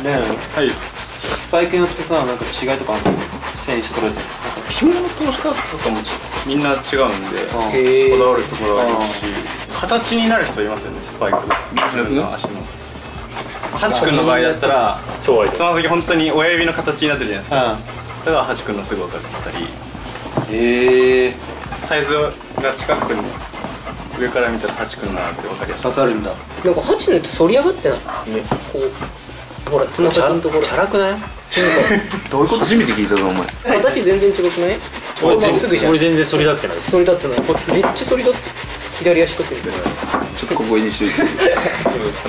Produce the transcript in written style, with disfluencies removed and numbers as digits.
はい。 スパイクによってさ、なんか違いとかあるの？選手それぞれ。 紐の通し方とかもみんな違うんで、こだわるところがありますし、形になる人いますよね、スパイク。自分の足の。ハチ君の場合だったら、つま先本当に親指の形になってるじゃないですか。だからハチ君のすぐ分かったり。サイズが近くても上から見たらハチ君だなって分かりやすい。 分かるんだ。 なんかハチのやつ反り上がってない？こうほらつま先のところ。 チャラくない？ どういうこと？初めて聞いたぞお前。 形全然違くない？ 俺まっすぐじゃん。 全然反り立ってないです。 反り立ってない。めっちゃ反り立って左足とってみたいな。 ちょっとここにしといて。